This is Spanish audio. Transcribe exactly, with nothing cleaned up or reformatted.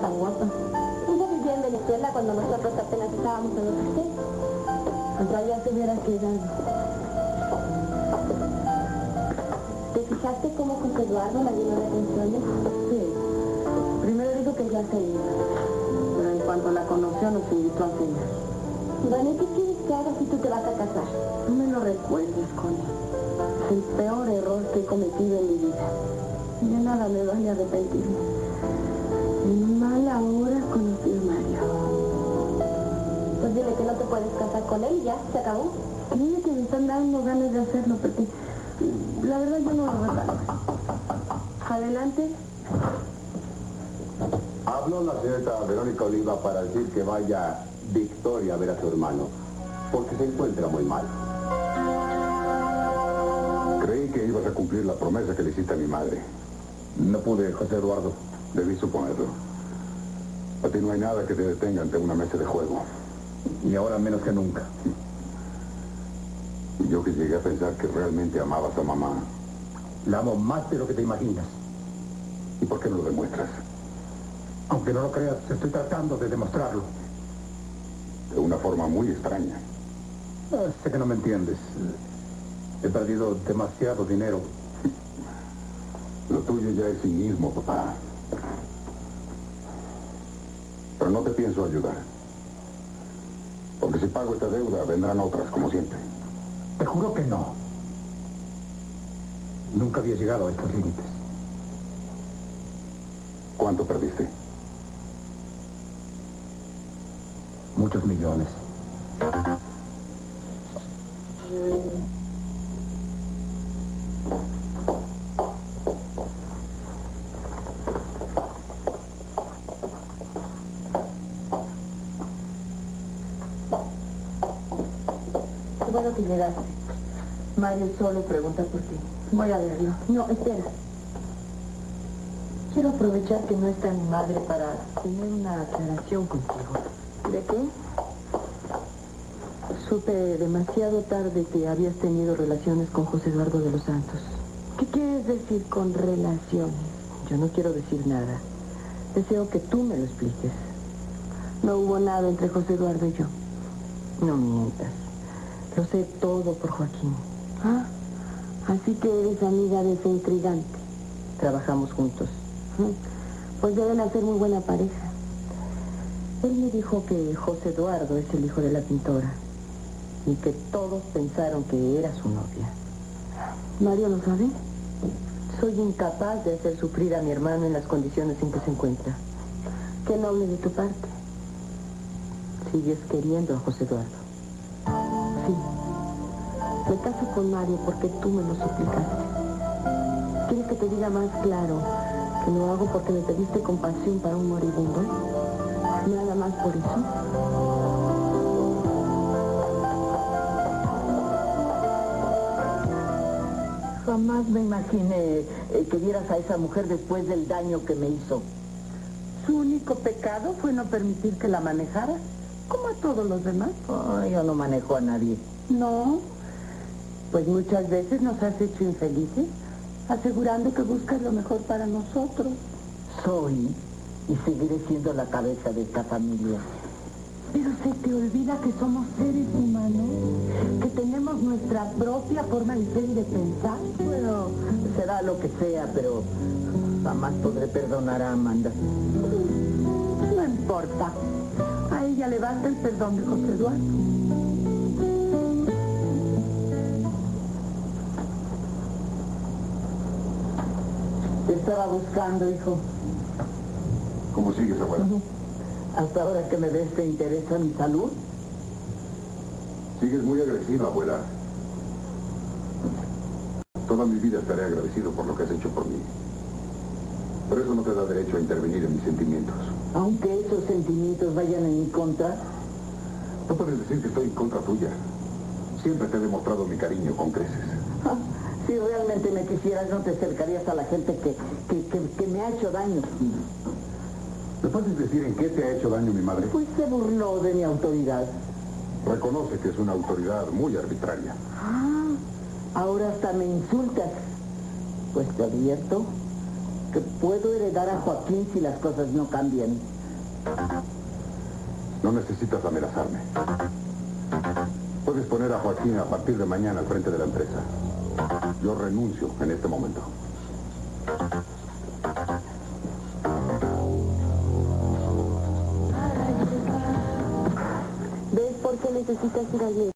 tan guapa. Ella vivía en Venezuela cuando nosotros apenas estábamos en los ustedes. Hasta allá se hubiera quedado. ¿Te fijaste cómo José Eduardo la llenó de atenciones? Sí. Primero dijo que ya se iba. Pero en cuanto la conoció, nos invitó a cenar. Bueno, ¿y qué quieres que haga si tú te vas a casar? No me lo recuerdes, Connie. Es el peor error que he cometido en mi vida. Ya nada me vale arrepentirme. En mala hora conocí a Mario. Pues dile que no te puedes casar con él y ya, se acabó. Dile que me están dando ganas de hacerlo, porque la verdad yo no lo recuerdo. Adelante. Habló la señorita Verónica Oliva para decir que vaya Victoria a ver a su hermano, porque se encuentra muy mal. Creí que ibas a cumplir la promesa que le hiciste a mi madre. No pude, José Eduardo. Debí suponerlo. A ti no hay nada que te detenga ante una mesa de juego. Y ahora menos que nunca. Y yo que llegué a pensar que realmente amabas a mamá. La amo más de lo que te imaginas. ¿Y por qué no lo demuestras? Aunque no lo creas, estoy tratando de demostrarlo. De una forma muy extraña. Ah, sé que no me entiendes. He perdido demasiado dinero. Lo tuyo ya es cinismo, papá. Pero no te pienso ayudar. Porque si pago esta deuda, vendrán otras, como siempre. Te juro que no. Nunca había llegado a estos límites. ¿Cuánto perdiste? Muchos millones. Qué bueno que llegaste. Mario solo pregunta por ti. Voy a verlo. No, espera. Quiero aprovechar que no está mi madre para tener una aclaración contigo. ¿De qué? Supe demasiado tarde que habías tenido relaciones con José Eduardo de los Santos. ¿Qué quieres decir con relaciones? Yo no quiero decir nada. Deseo que tú me lo expliques. No hubo nada entre José Eduardo y yo. No mientas. Lo sé todo por Joaquín. Ah, así que eres amiga de ese intrigante. Trabajamos juntos. Pues deben hacer muy buena pareja. Él me dijo que José Eduardo es el hijo de la pintora y que todos pensaron que era su novia. ¿Mario lo sabe? Soy incapaz de hacer sufrir a mi hermano en las condiciones en que se encuentra. Qué noble de tu parte. ¿Sigues queriendo a José Eduardo? Sí. Me caso con Mario porque tú me lo suplicaste. ¿Quieres que te diga más claro que lo hago porque me pediste compasión para un moribundo? Nada más por eso. Jamás me imaginé eh, que vieras a esa mujer después del daño que me hizo. Su único pecado fue no permitir que la manejara, como a todos los demás. Oh, yo no manejo a nadie. No, pues muchas veces nos has hecho infelices, asegurando que buscas lo mejor para nosotros. Soy y seguiré siendo la cabeza de esta familia. Pero se te olvida que somos seres humanos, que tenemos nuestra propia forma de ser y de pensar. Bueno, será lo que sea, pero jamás podré perdonar a Amanda. No importa. A ella le basta el perdón de José Eduardo. Te estaba buscando, hijo. ¿Cómo sigues, abuela? Hasta ahora que me ves, ¿te interesa mi salud? Sigues muy agresiva, abuela. Toda mi vida estaré agradecido por lo que has hecho por mí. Pero eso no te da derecho a intervenir en mis sentimientos. Aunque esos sentimientos vayan en mi contra. No puedes decir que estoy en contra tuya. Siempre te he demostrado mi cariño con creces. Ah, si realmente me quisieras, no te acercarías a la gente que, que, que, que me ha hecho daño. ¿Me puedes decir en qué te ha hecho daño mi madre? Pues se burló de mi autoridad. Reconoce que es una autoridad muy arbitraria. Ah, ahora hasta me insultas. Pues te advierto que puedo heredar a Joaquín si las cosas no cambian. No necesitas amenazarme. Puedes poner a Joaquín a partir de mañana al frente de la empresa. Yo renuncio en este momento. ¿Ves por qué necesitas ir al médico?